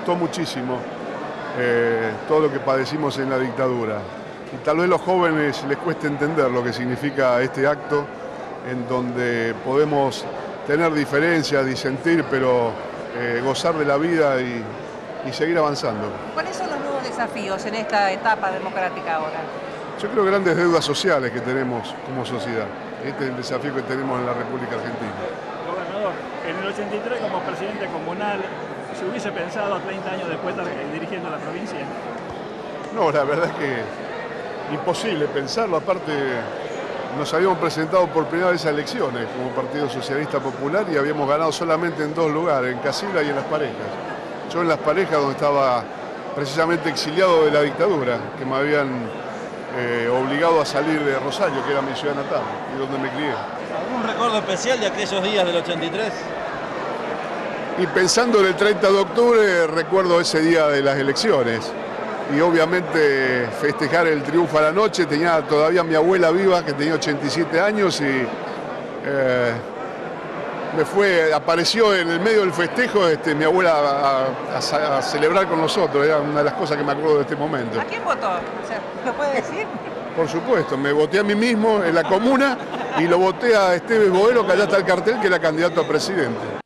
costó muchísimo todo lo que padecimos en la dictadura. Y tal vez a los jóvenes les cueste entender lo que significa este acto, en donde podemos tener diferencias, disentir, pero gozar de la vida y seguir avanzando. ¿Cuáles son los nuevos desafíos en esta etapa democrática ahora? Yo creo grandes deudas sociales que tenemos como sociedad. Este es el desafío que tenemos en la República Argentina. Gobernador, en el 83 como presidente comunal, ¿se hubiese pensado 30 años después estar dirigiendo la provincia? No, la verdad es que imposible pensarlo. Aparte, nos habíamos presentado por primera vez a elecciones como Partido Socialista Popular y habíamos ganado solamente en 2 lugares, en Casilda y en Las Parejas. Yo en Las Parejas, donde estaba precisamente exiliado de la dictadura, que me habían obligado a salir de Rosario, que era mi ciudad natal y donde me crié. ¿Algún recuerdo especial de aquellos días del 83? Y pensando en el 30 de octubre, recuerdo ese día de las elecciones. Y obviamente festejar el triunfo a la noche. Tenía todavía mi abuela viva, que tenía 87 años, y apareció en el medio del festejo mi abuela a celebrar con nosotros. Era una de las cosas que me acuerdo de este momento. ¿A quién votó? O sea, ¿lo puede decir? Por supuesto, me voté a mí mismo en la comuna y lo voté a Esteves Boero, que allá está el cartel, que era candidato a presidente.